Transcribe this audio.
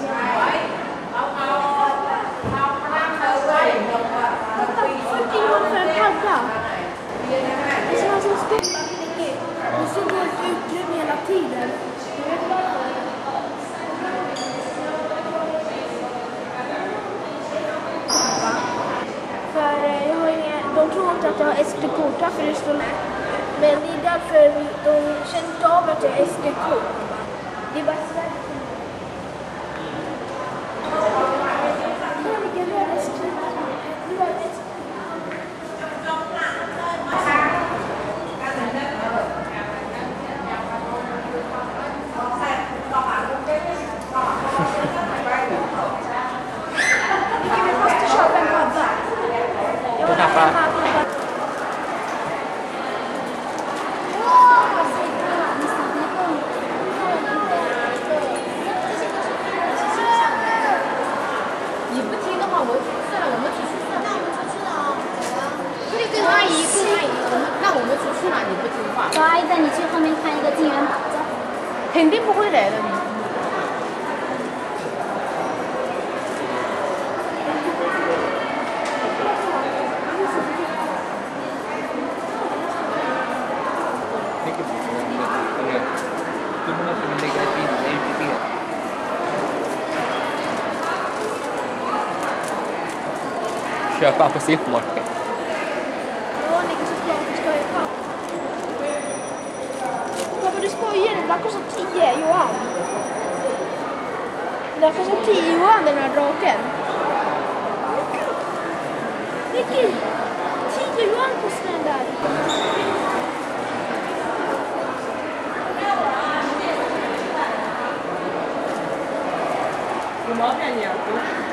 Det är så stort och så går det utrymme hela tiden. För jag har de tror inte att jag har SD-kort för det står med. Men det är därför de känner inte av att jag har SD-kort. Det är bara sådär. 乖的，你去后面看一个金元宝，走。 肯定不会来的。 Köpa på supermarket. Du skojar, det där kostar 10 yuan. Det där kostar 10 yuan den här draken. Nicky, 10 yuan kostar den där. 5毛钱一样。